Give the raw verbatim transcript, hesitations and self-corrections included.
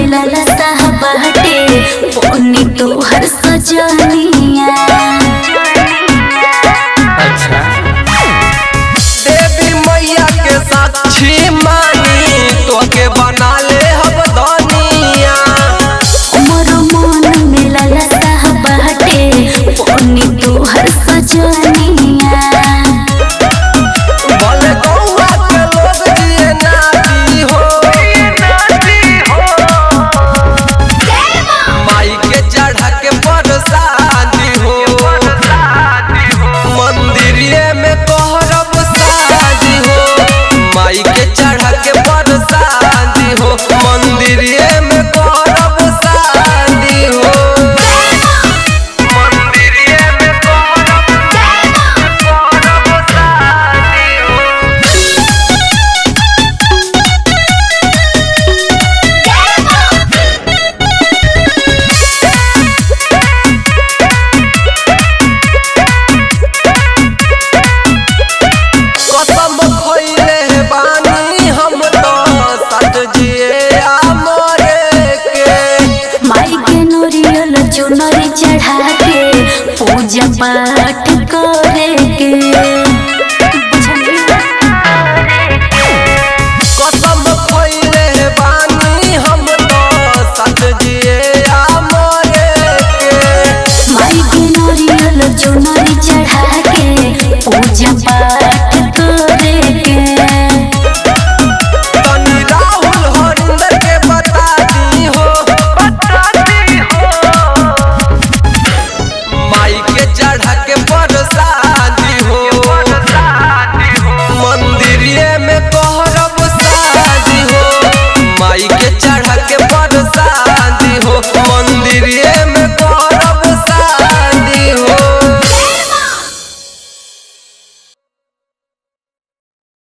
मिलल साहबाटे पोनी तो हर सजनिया। अच्छा देवी मैया के साक्षी मानी तो के बना ले हम दुनिया। मोर मन मिलल साहबाटे पोनी तो हर सजनिया। भले गौवा के लोग जिए नाती हो माई के चढ़ा के बरसाती हो। मंदिरिये में कहरब शादी हो माई के चढ़ा के बरसाती हो। मंदिरिये में कहरब शादी हो। मंदिरिये में कहरब शादी हो। कसम खइले बानी हम तो सट जिए आमरे के। माई के नोरियल चुनरी चढ़ा के पूजा पाठ